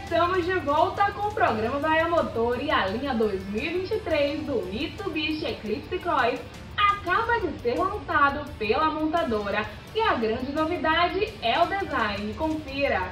estamos de volta com o programa Vai a Motor e a linha 2023 do Mitsubishi Eclipse Cross acaba de ser lançado pela montadora e a grande novidade é o design. Confira!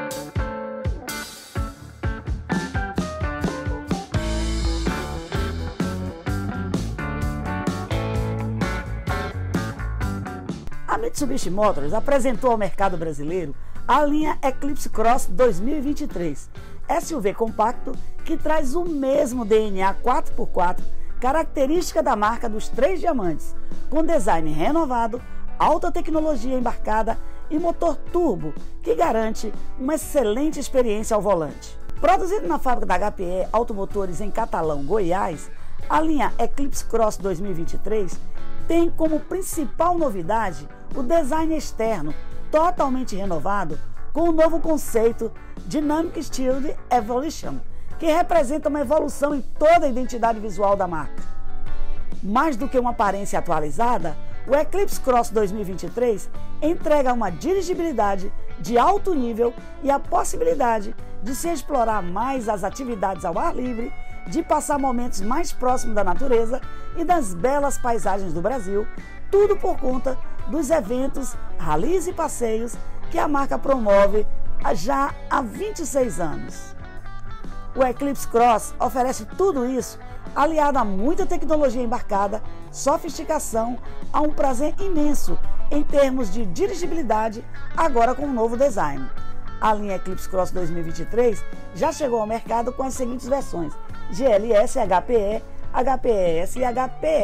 A Mitsubishi Motors apresentou ao mercado brasileiro a linha Eclipse Cross 2023, SUV compacto que traz o mesmo DNA 4x4, característica da marca dos três diamantes, com design renovado, alta tecnologia embarcada e motor turbo que garante uma excelente experiência ao volante. Produzido na fábrica da HPE Automotores em Catalão, Goiás, a linha Eclipse Cross 2023 tem como principal novidade o design externo totalmente renovado com o novo conceito Dynamic Styled Evolution, que representa uma evolução em toda a identidade visual da marca. Mais do que uma aparência atualizada, o Eclipse Cross 2023 entrega uma dirigibilidade de alto nível e a possibilidade de se explorar mais as atividades ao ar livre, de passar momentos mais próximos da natureza e das belas paisagens do Brasil, tudo por conta dos eventos, ralis e passeios que a marca promove já há 26 anos. O Eclipse Cross oferece tudo isso aliado a muita tecnologia embarcada, sofisticação, a um prazer imenso em termos de dirigibilidade, agora com um novo design. A linha Eclipse Cross 2023 já chegou ao mercado com as seguintes versões: GLS, HPE, HPES e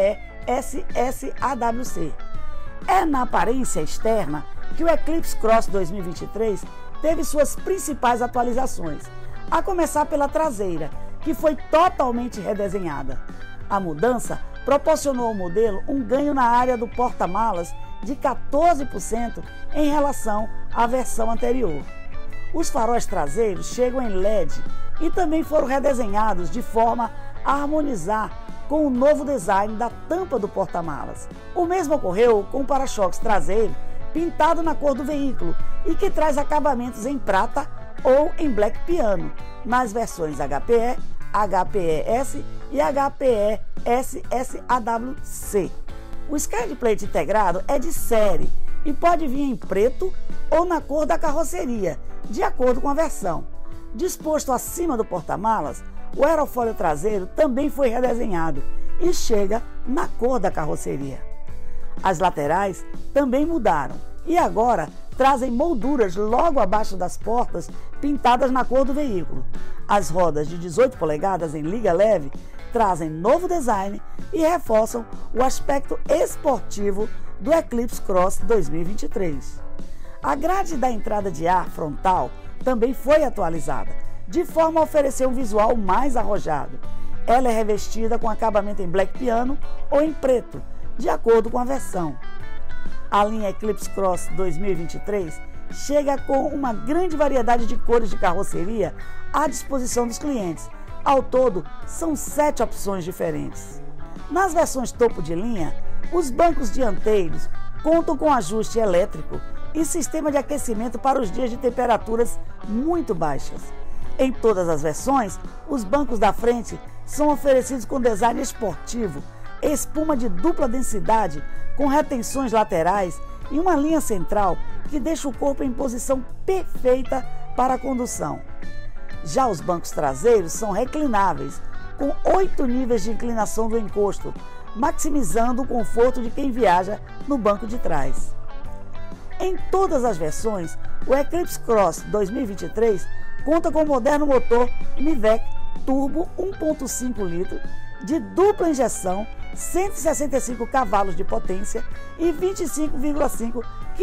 HPE SSAWC. É na aparência externa que o Eclipse Cross 2023 teve suas principais atualizações, a começar pela traseira, que foi totalmente redesenhada. A mudança proporcionou ao modelo um ganho na área do porta-malas de 14% em relação à versão anterior. Os faróis traseiros chegam em LED e também foram redesenhados de forma a harmonizar com o novo design da tampa do porta-malas. O mesmo ocorreu com o para-choques traseiro, pintado na cor do veículo e que traz acabamentos em prata ou em black piano, nas versões HPE, HPES e HPE SSAWC. O Skid Plate integrado é de série e pode vir em preto ou na cor da carroceria, de acordo com a versão. Disposto acima do porta-malas, o aerofólio traseiro também foi redesenhado e chega na cor da carroceria. As laterais também mudaram e agora trazem molduras logo abaixo das portas pintadas na cor do veículo. As rodas de 18 polegadas em liga leve trazem novo design e reforçam o aspecto esportivo do Eclipse Cross 2023. A grade da entrada de ar frontal também foi atualizada, de forma a oferecer um visual mais arrojado. Ela é revestida com acabamento em black piano ou em preto, de acordo com a versão. A linha Eclipse Cross 2023 chega com uma grande variedade de cores de carroceria à disposição dos clientes. Ao todo, são 7 opções diferentes. Nas versões topo de linha, os bancos dianteiros contam com ajuste elétrico e sistema de aquecimento para os dias de temperaturas muito baixas. Em todas as versões, os bancos da frente são oferecidos com design esportivo, espuma de dupla densidade com retenções laterais e uma linha central que deixa o corpo em posição perfeita para a condução. Já os bancos traseiros são reclináveis, com 8 níveis de inclinação do encosto, maximizando o conforto de quem viaja no banco de trás. Em todas as versões, o Eclipse Cross 2023 conta com o moderno motor Mivec Turbo 1.5 litros de dupla injeção, 165 cavalos de potência e 25,5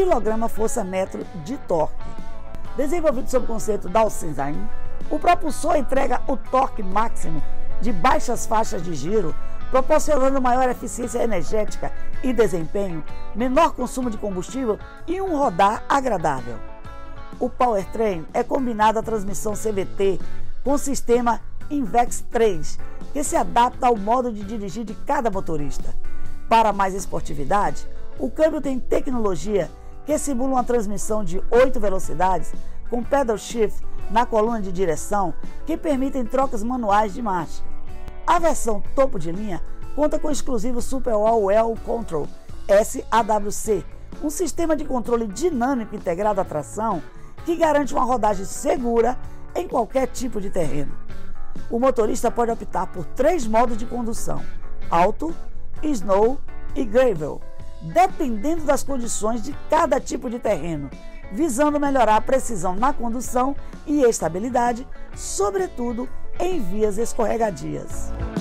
kgfm de torque. Desenvolvido sob o conceito Dawsonizing, o propulsor entrega o torque máximo de baixas faixas de giro, proporcionando maior eficiência energética e desempenho, menor consumo de combustível e um rodar agradável. O powertrain é combinado à transmissão CVT com o sistema Invex 3, que se adapta ao modo de dirigir de cada motorista. Para mais esportividade, o câmbio tem tecnologia que simula uma transmissão de 8 velocidades com pedal shift na coluna de direção que permitem trocas manuais de marcha. A versão topo de linha conta com o exclusivo Super All-Wheel Control SAWC, um sistema de controle dinâmico integrado à tração que garante uma rodagem segura em qualquer tipo de terreno. O motorista pode optar por 3 modos de condução: alto, snow e gravel, dependendo das condições de cada tipo de terreno, visando melhorar a precisão na condução e estabilidade, sobretudo em vias escorregadias.